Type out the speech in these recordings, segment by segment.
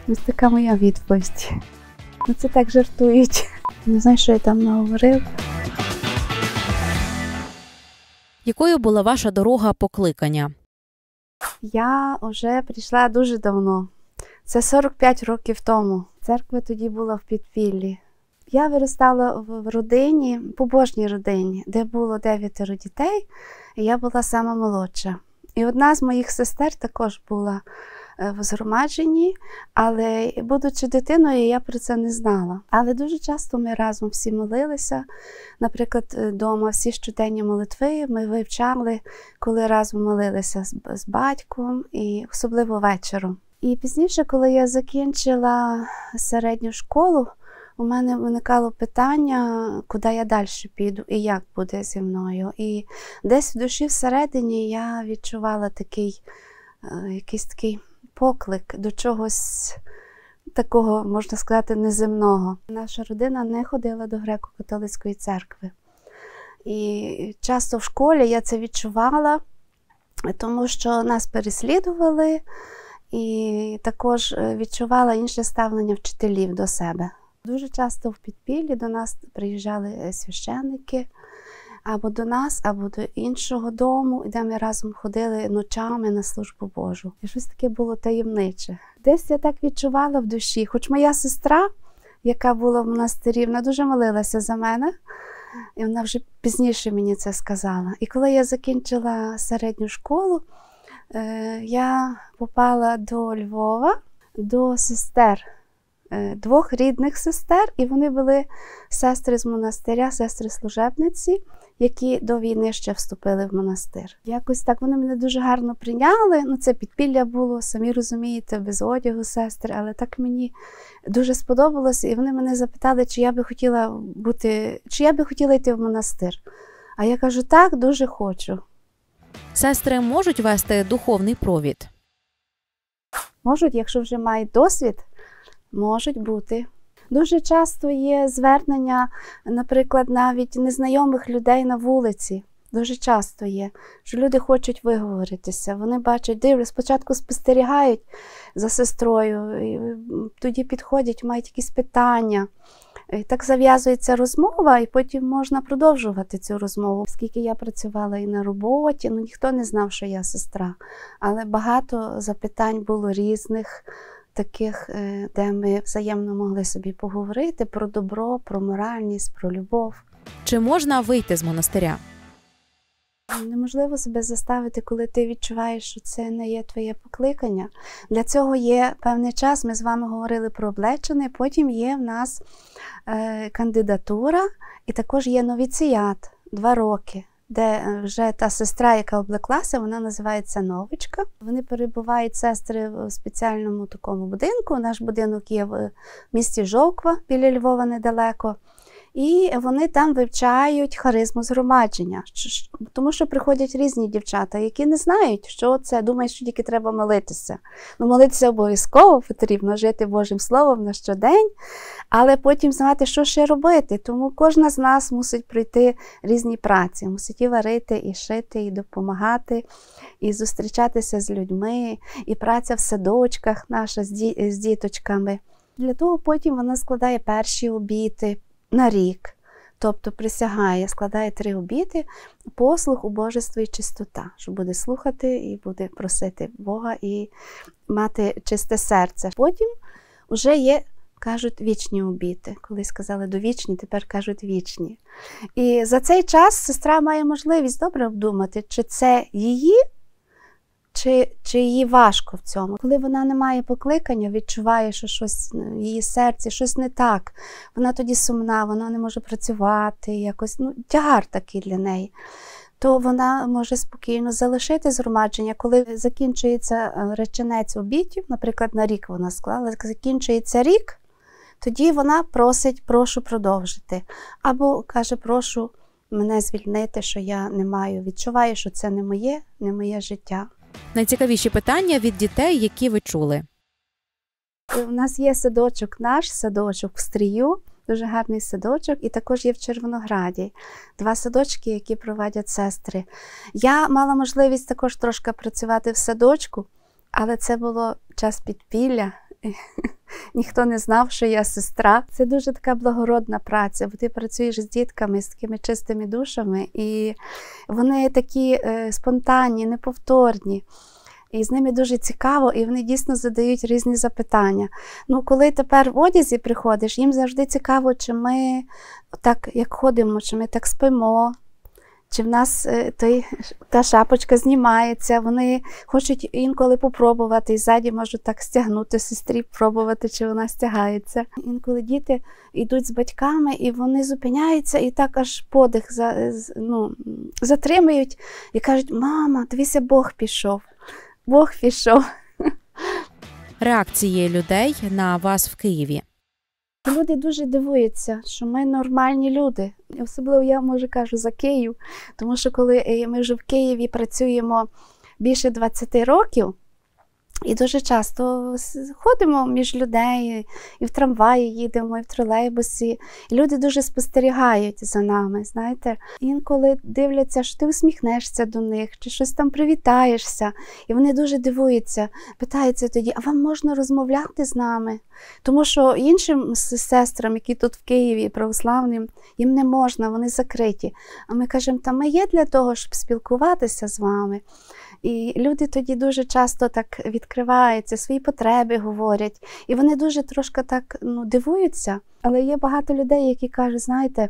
Ось така моя відповідь. Ну це так жартують. Не знаю, що я там наговорив. Якою була ваша дорога покликання? Я вже прийшла дуже давно. Це 45 років тому. Церква тоді була в підпіллі. Я виростала в родині, побожній родині, де було 9 дітей, і я була сама молодша. І одна з моїх сестер також була в згромадженні, але будучи дитиною, я про це не знала. Але дуже часто ми разом всі молилися. Наприклад, вдома всі щоденні молитви ми вивчали, коли разом молилися з батьком, і особливо вечором. І пізніше, коли я закінчила середню школу, у мене виникало питання, куди я далі піду і як буде зі мною. І десь в душі всередині я відчувала якийсь такий поклик до чогось такого, можна сказати, неземного. Наша родина не ходила до греко-католицької церкви. І часто в школі я це відчувала, тому що нас переслідували, і також відчувала інше ставлення вчителів до себе. Дуже часто в підпіллі до нас приїжджали священники, або до нас, або до іншого дому, де ми разом ходили ночами на службу Божу. І щось таке було таємниче. Десь я так відчувала в душі, хоч моя сестра, яка була в монастирі, вона дуже молилася за мене, і вона вже пізніше мені це сказала. І коли я закінчила середню школу, я попала до Львова, до сестер, 2 рідних сестер, і вони були сестри з монастиря, сестри-служебниці, які до війни ще вступили в монастир. Якось так вони мене дуже гарно прийняли, ну це підпілля було, самі розумієте, без одягу сестри, але так мені дуже сподобалося, і вони мене запитали, чи я би хотіла йти в монастир. А я кажу, так, дуже хочу. Сестри можуть вести духовний провід? Можуть, якщо вже мають досвід, можуть бути. Дуже часто є звернення, наприклад, навіть незнайомих людей на вулиці. Дуже часто є, що люди хочуть виговоритися. Вони бачать, дивляться, спочатку спостерігають за сестрою, і тоді підходять, мають якісь питання. І так зав'язується розмова, і потім можна продовжувати цю розмову. Оскільки я працювала і на роботі, ніхто не знав, що я сестра. Але багато запитань було різних, таких, де ми взаємно могли собі поговорити про добро, про моральність, про любов. Чи можна вийти з монастиря? Неможливо себе заставити, коли ти відчуваєш, що це не є твоє покликання. Для цього є певний час, ми з вами говорили про облечене, потім є в нас кандидатура і також є новіціат, 2 роки. Де вже та сестра, яка облеклася, вона називається новичка. Вони перебувають, сестри, в спеціальному такому будинку. Наш будинок є в місті Жовква, біля Львова недалеко. І вони там вивчають харизму згромадження. Тому що приходять різні дівчата, які не знають, що це, думають, що тільки треба молитися. Ну, молитися обов'язково, потрібно жити Божим Словом на щодень, але потім знати, що ще робити. Тому кожна з нас мусить пройти різні праці, мусить і варити, і шити, і допомагати, і зустрічатися з людьми, і праця в садочках наша з діточками. Для того потім вона складає перші обіти на рік, тобто присягає, складає 3 обіти, послух, убожество і чистота, що буде слухати і буде просити Бога і мати чисте серце. Потім вже є, кажуть, вічні обіти. Колись казали довічні, тепер кажуть вічні. І за цей час сестра має можливість добре обдумати, чи це її, чи їй важко в цьому. Коли вона не має покликання, відчуває, що щось в її серці, щось не так, вона тоді сумна, вона не може працювати, якось, тягар такий для неї, то вона може спокійно залишити згромадження. Коли закінчується реченець обітів, наприклад, на рік вона склала, закінчується рік, тоді вона просить, прошу продовжити. Або каже, прошу мене звільнити, що я не маю, відчуваю, що це не моє життя. Найцікавіші питання від дітей, які ви чули? У нас є садочок наш, садочок в Стрію, дуже гарний садочок, і також є в Червонограді. 2 садочки, які проводять сестри. Я мала можливість також трошки працювати в садочку, але це було час підпілля. ніхто не знав, що я сестра. Це дуже така благородна праця, бо ти працюєш з дітками, з такими чистими душами, і вони такі спонтанні, неповторні. І з ними дуже цікаво, і вони дійсно задають різні запитання. Ну, коли тепер в одязі приходиш, їм завжди цікаво, чи ми так, як ходимо, чи ми так спимо, чи в нас та шапочка знімається. Вони хочуть інколи попробувати, і ззаді можуть так стягнути сестрі, пробувати, чи вона стягається. Інколи діти йдуть з батьками, і вони зупиняються, і так аж подих затримують, і кажуть: мама, дивися, Бог пішов. Бог пішов. Реакції людей на вас в Києві. Люди дуже дивуються, що ми нормальні люди. Особливо я, може, кажу за Київ, тому що коли ми вже в Києві працюємо більше 20 років, і дуже часто ходимо між людей, і в трамваї їдемо, і в тролейбусі. І люди дуже спостерігають за нами, знаєте. Інколи дивляться, що ти усміхнешся до них, чи щось там привітаєшся. І вони дуже дивуються, питаються тоді: а вам можна розмовляти з нами? Тому що іншим сестрам, які тут в Києві, православним, їм не можна, вони закриті. А ми кажемо: та ми є для того, щоб спілкуватися з вами. І люди тоді дуже часто так відкриваються, свої потреби говорять. І вони дуже трошки так дивуються. Але є багато людей, які кажуть: знаєте,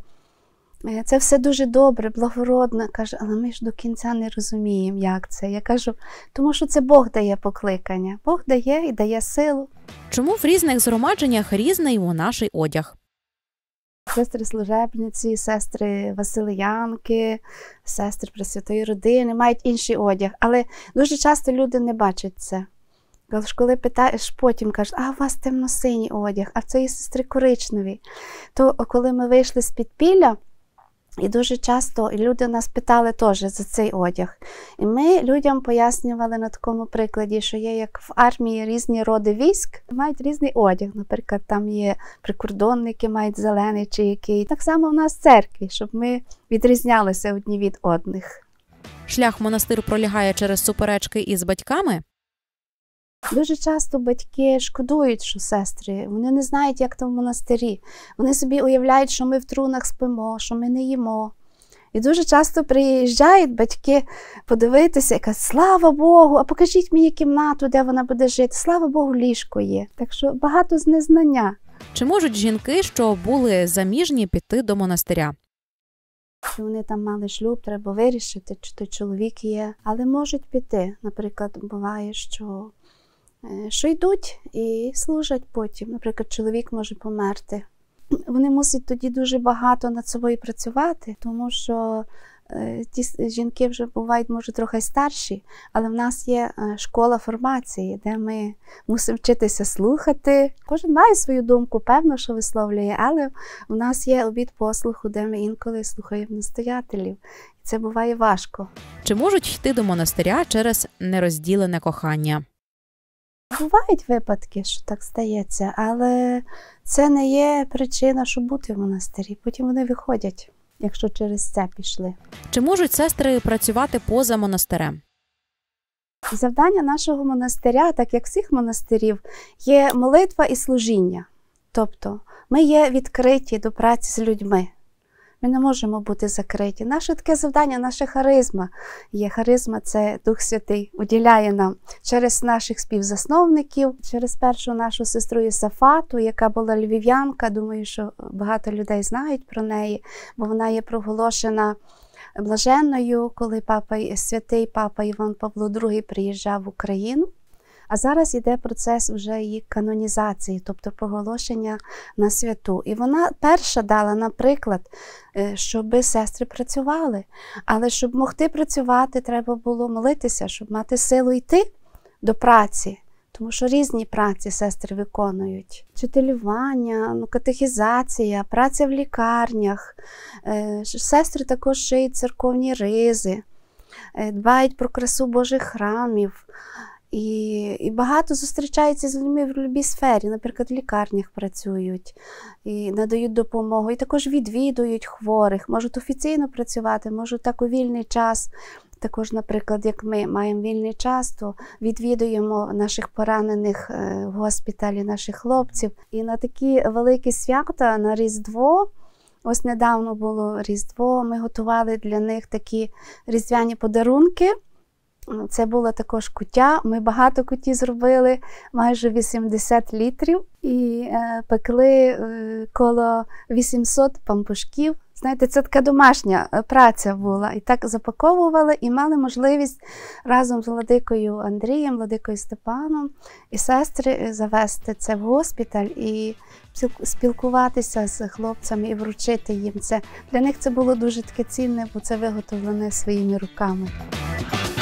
це все дуже добре, благородно. Каже: але ми ж до кінця не розуміємо, як це. Я кажу: тому що це Бог дає покликання. Бог дає і дає силу. Чому в різних згромадженнях різний монаший одяг? Сестри служебниці, сестри Василиянки, сестри Пресвятої Родини мають інший одяг. Але дуже часто люди не бачать це. Коли питаєш, потім кажуть: а у вас темно-синій одяг, а це є сестри коричневі. То коли ми вийшли з підпілля, і дуже часто люди нас питали теж за цей одяг. І ми людям пояснювали на такому прикладі, що є як в армії різні роди військ, мають різний одяг. Наприклад, там є прикордонники, мають зелений чи який. Так само в нас в церкві, щоб ми відрізнялися одні від одних. Шлях в монастир пролягає через суперечки із батьками? Дуже часто батьки шкодують, що сестри, вони не знають, як там в монастирі. Вони собі уявляють, що ми в трунах спимо, що ми не їмо. І дуже часто приїжджають батьки подивитися і кажуть: слава Богу, а покажіть мені кімнату, де вона буде жити. Слава Богу, ліжко є. Так що багато з незнання. Чи можуть жінки, що були заміжні, піти до монастиря? Якщо вони там мали шлюб, треба вирішити, чи той чоловік є. Але можуть піти. Наприклад, буває, що йдуть і служать потім. Наприклад, чоловік може померти. Вони мусять тоді дуже багато над собою працювати, тому що ті жінки вже бувають, може, трохи старші, але в нас є школа формації, де ми мусимо вчитися слухати. Кожен має свою думку, певно, що висловлює, але в нас є обід послуху, де ми інколи слухаємо настоятелів. І це буває важко. Чи можуть йти до монастиря через нерозділене кохання? Бувають випадки, що так стається, але це не є причина, щоб бути в монастирі. Потім вони виходять, якщо через це пішли. Чи можуть сестри працювати поза монастирем? Завдання нашого монастиря, так як всіх монастирів, є молитва і служіння. Тобто ми є відкриті до праці з людьми. Ми не можемо бути закриті. Наше таке завдання, наша харизма є. Харизма – це Дух Святий уділяє нам через наших співзасновників, через першу нашу сестру Єсафату, яка була львів'янка. Думаю, що багато людей знають про неї, бо вона є проголошена блаженною, коли святий папа Іван Павло II приїжджав в Україну. А зараз йде процес вже її канонізації, тобто проголошення на святу. І вона перша дала, наприклад, щоб сестри працювали. Але щоб могти працювати, треба було молитися, щоб мати силу йти до праці. Тому що різні праці сестри виконують. Вчителювання, катехізація, праця в лікарнях. Сестри також шиють церковні ризи, дбають про красу Божих храмів. І багато зустрічаються з людьми в будь-якій сфері, наприклад, в лікарнях працюють, і надають допомогу, і також відвідують хворих, можуть офіційно працювати, можуть так у вільний час Також, наприклад, як ми маємо вільний час, то відвідуємо наших поранених в госпіталі, наших хлопців. І на такі великі свята, на Різдво, ось недавно було Різдво, ми готували для них такі різдвяні подарунки. Це була також куття, ми багато куті зробили, майже 80 літрів, і пекли коло 800 пампушків. Знаєте, це така домашня праця була. І так запаковували, і мали можливість разом з владикою Андрієм, владикою Степаном і сестри завести це в госпіталь і спілкуватися з хлопцями і вручити їм це. Для них це було дуже таке цінне, бо це виготовлене своїми руками.